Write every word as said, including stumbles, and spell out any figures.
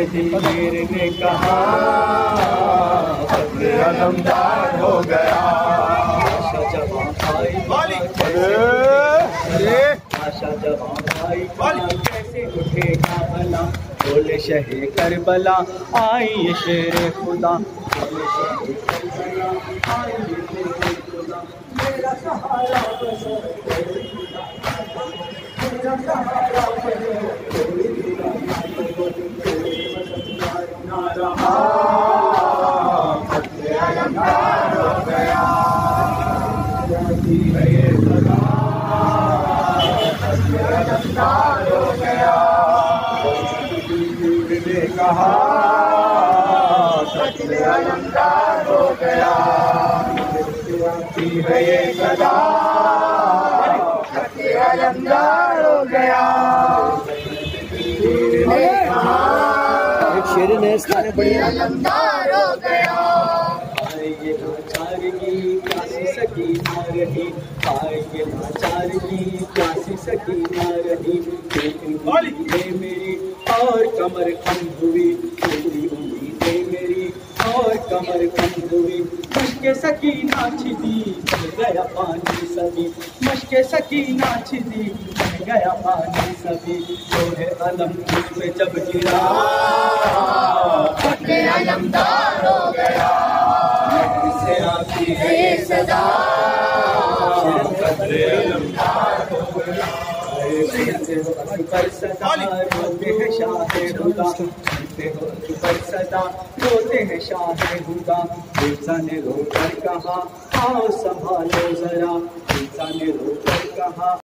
जहांगीर ने कहा फख्र अलमदार हो गया। आशा जवां भाई आशा जवां भाई कैसे उठेगा भला, बोले शहे करबला आई ये शेर खुदा, बोले शहे करबला आई ये शेर खुदा। मेरा सहारा बनो मेरा सहारा बनो ना रहा, फख्र अलमदार हो गया। अलमदार हो गया। ने कहा फख्र अलमदार हो गया। है ये सदा फख्र अलमदार हो गया। एक शेर ने इसका बड़ी अलमदार हो गया। ये लाचार की प्यासी सकी ना रही, ये लाचार की प्यासी सकी ना रही। उम्मीदें मेरी और कमर कम हुई, पूरी उम्मीदें मेरी और कमर कम हुई। मशके सकी नाच दी बह गया पानी सभी, मशके सकी नाच दी बह गया पानी सभी। लोहे अलम मुझ पे जब गिरा फख्र अलमदार हो गया। से आती है ये सदा फख्र अलमदार हो गया। पर सदा रोते हैं शाहे हुदा, सुनते हो पर सदा रोते हैं शाहे हुदा। इंसान ने रो कर कहा आओ संभालो जरा, इंसान ने रो कर कहा